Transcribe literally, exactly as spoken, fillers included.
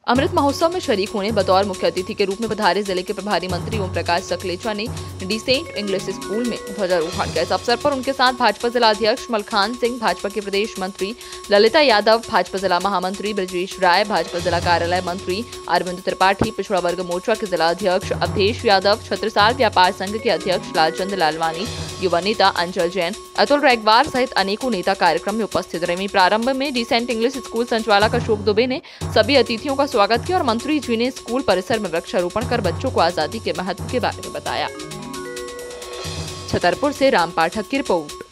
अमृत महोत्सव में शरीक होने बतौर मुख्य अतिथि के रूप में पधारे जिले के प्रभारी मंत्री ओम प्रकाश सकलेचा ने डिसेंट इंग्लिश स्कूल में ध्वजारोहण किया। इस अवसर पर उनके साथ भाजपा जिला अध्यक्ष मलखान सिंह, भाजपा के प्रदेश मंत्री ललिता यादव, भाजपा जिला महामंत्री ब्रजेश राय, भाजपा जिला कार्यालय मंत्री अरविंद त्रिपाठी, पिछड़ा वर्ग मोर्चा के जिला अध्यक्ष अवधेश यादव, छत्रसाल व्यापार संघ के अध्यक्ष लालचंद लालवानी, युवा नेता अंचल जैन, अतुल रैगवार सहित अनेकों नेता कार्यक्रम में उपस्थित रहे। प्रारंभ में डिसेंट इंग्लिश स्कूल संचालक अशोक दुबे ने सभी अतिथियों का स्वागत किया और मंत्री जी ने स्कूल परिसर में वृक्षारोपण कर बच्चों को आजादी के महत्व के बारे में बताया। छतरपुर से राम पाठक की रिपोर्ट।